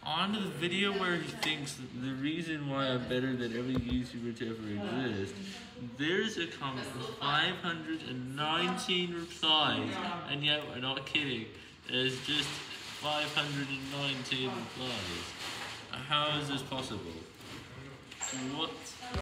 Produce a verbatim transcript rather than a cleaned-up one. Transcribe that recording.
on the video where he thinks that the reason why I'm better than every YouTuber to ever exist, there's a comment with five hundred nineteen replies, and yet we're not kidding, there's just five hundred nineteen replies. How is this possible? What?